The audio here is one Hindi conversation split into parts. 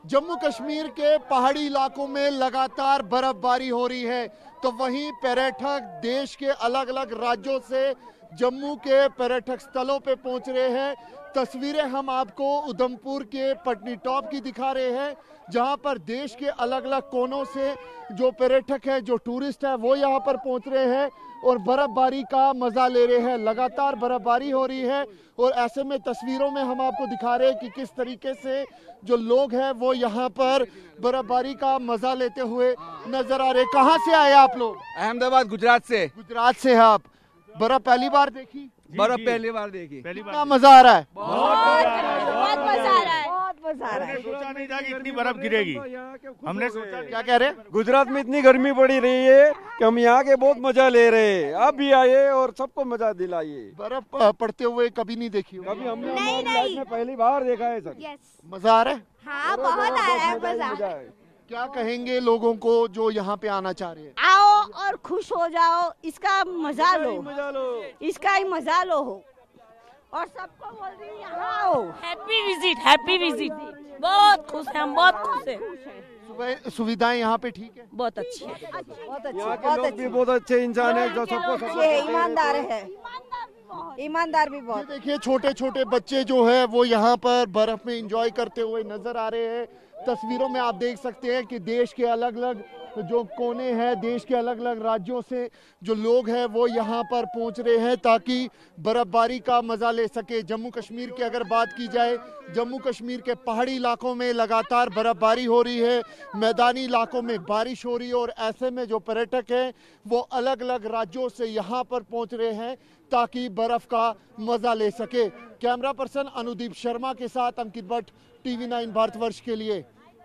जम्मू कश्मीर के पहाड़ी इलाकों में लगातार बर्फबारी हो रही है, तो वहीं पर्यटक देश के अलग अलग राज्यों से जम्मू के पर्यटक स्थलों पे पहुंच रहे हैं। तस्वीरें हम आपको उधमपुर के पटनी टॉप की दिखा रहे हैं, जहां पर देश के अलग अलग कोनों से जो पर्यटक है, जो टूरिस्ट है, वो यहां पर पहुंच रहे हैं और बर्फबारी का मजा ले रहे हैं। लगातार बर्फबारी हो रही है और ऐसे में तस्वीरों में हम आपको दिखा रहे हैं कि किस तरीके से जो लोग हैं वो यहाँ पर बर्फबारी का मजा लेते हुए नजर आ रहे हैं। कहाँ से आए आप लोग? अहमदाबाद, गुजरात से। गुजरात से हैं आप। बर्फ पहली बार देखी? बर्फ पहली बार देखी। कितना मजा आ रहा है? बहुत मजा आ रहा है। हमने सोचा नहीं था कि इतनी बर्फ गिरेगी। हमने सोचा क्या कह रहे हैं? गुजरात में इतनी गर्मी पड़ी रही है कि हम यहाँ के बहुत मजा ले रहे हैं। आप भी आइए और सबको मजा दिलाइए। बर्फ पड़ते हुए कभी नहीं देखी हो? कभी हमने हमारी लाइफ में पहली बार देखा है सर। मजा आ रहा है? हाँ, बहुत आ रहा है मजा। क्या कहेंगे लोगों को जो यहाँ पे आना चाह रहे हैं? आओ और खुश हो जाओ, इसका मजा लो, इसका ही मजा लो हो। और सबको बोल रही हूँ यहाँ आओ। Happy visit. बहुत खुश हैं हम, बहुत खुश हैं। सुविधाएं यहाँ पे ठीक है? बहुत अच्छी है। बहुत अच्छी, यहाँ के लोग भी बहुत अच्छे इंसान है, जो सबको ईमानदार है, ईमानदार भी बहुत। देखिए छोटे छोटे बच्चे जो है वो यहाँ पर बर्फ में एंजॉय करते हुए नजर आ रहे हैं। तस्वीरों में आप देख सकते हैं कि देश के अलग अलग जो कोने हैं, देश के अलग अलग राज्यों से जो लोग हैं वो यहाँ पर पहुँच रहे हैं ताकि बर्फबारी का मजा ले सके। जम्मू कश्मीर की अगर बात की जाए, जम्मू कश्मीर के पहाड़ी इलाकों में लगातार बर्फबारी हो रही है, मैदानी इलाकों में बारिश हो रही है और ऐसे में जो पर्यटक हैं वो अलग अलग राज्यों से यहाँ पर पहुँच रहे हैं ताकि बर्फ का मजा ले सके। कैमरा पर्सन अनुदीप शर्मा के साथ अंकित भट्ट, TV9 भारतवर्ष के लिए।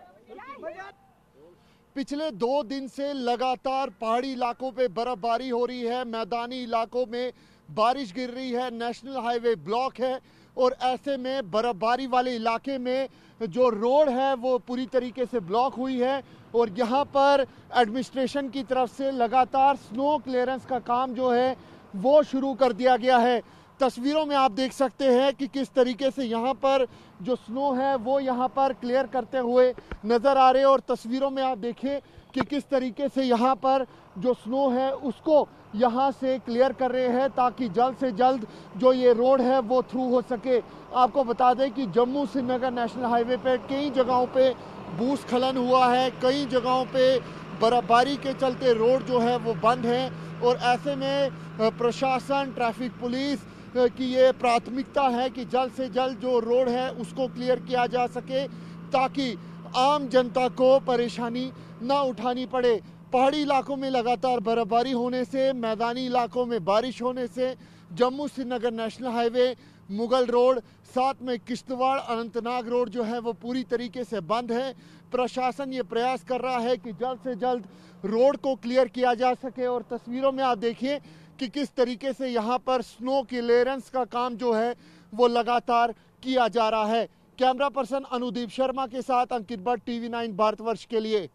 पिछले 2 दिन से लगातार पहाड़ी इलाकों पे बर्फबारी हो रही है, मैदानी इलाकों में बारिश गिर रही है, नेशनल हाईवे ब्लॉक है और ऐसे में बर्फबारी वाले इलाके में जो रोड है वो पूरी तरीके से ब्लॉक हुई है और यहाँ पर एडमिनिस्ट्रेशन की तरफ से लगातार स्नो क्लियरेंस का काम जो है वो शुरू कर दिया गया है। तस्वीरों में आप देख सकते हैं कि किस तरीके से यहाँ पर जो स्नो है वो यहाँ पर क्लियर करते हुए नज़र आ रहे हैं और तस्वीरों में आप देखें कि किस तरीके से यहाँ पर जो स्नो है उसको यहाँ से क्लियर कर रहे हैं ताकि जल्द से जल्द जो ये रोड है वो थ्रू हो सके। आपको बता दें कि जम्मू श्रीनगर नेशनल हाईवे पे कई जगहों पे भूस्खलन हुआ है, कई जगहों पे बर्फबारी के चलते रोड जो है वो बंद है और ऐसे में प्रशासन, ट्रैफिक पुलिस की ये प्राथमिकता है कि जल्द से जल्द जो रोड है उसको क्लियर किया जा सके ताकि आम जनता को परेशानी ना उठानी पड़े। पहाड़ी इलाकों में लगातार बर्फबारी होने से, मैदानी इलाकों में बारिश होने से Jammu Srinagar national highway, Mughal road, साथ में किश्तवाड़ अनंतनाग रोड जो है वो पूरी तरीके से बंद है। प्रशासन ये प्रयास कर रहा है कि जल्द से जल्द रोड को क्लियर किया जा सके और तस्वीरों में आप देखिए कि किस तरीके से यहाँ पर स्नो क्लियरेंस का काम जो है वो लगातार किया जा रहा है। कैमरा पर्सन अनुदीप शर्मा के साथ अंकित भट्ट, TV9 भारतवर्ष के लिए।